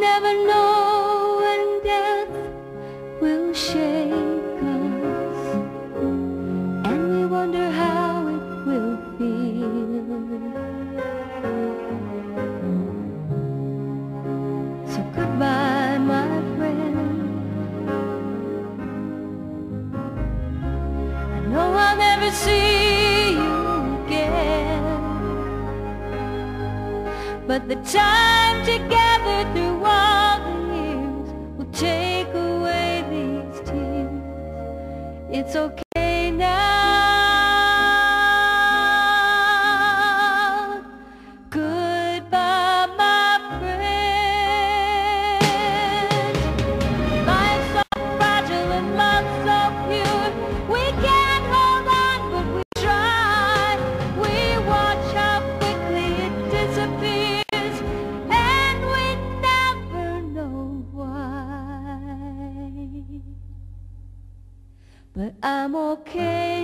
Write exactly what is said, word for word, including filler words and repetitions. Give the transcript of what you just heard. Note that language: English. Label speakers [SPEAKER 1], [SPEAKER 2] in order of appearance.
[SPEAKER 1] never know when death will shake us, and we wonder how it will feel. So goodbye, my friend. I know I'll never see you again, but the time together through all the years will take away these tears. It's okay now. Goodbye, my friend. Life's so fragile and love's so pure. We can't hold on, but we try. We watch how quickly it disappears, and we never know why. But I'm okay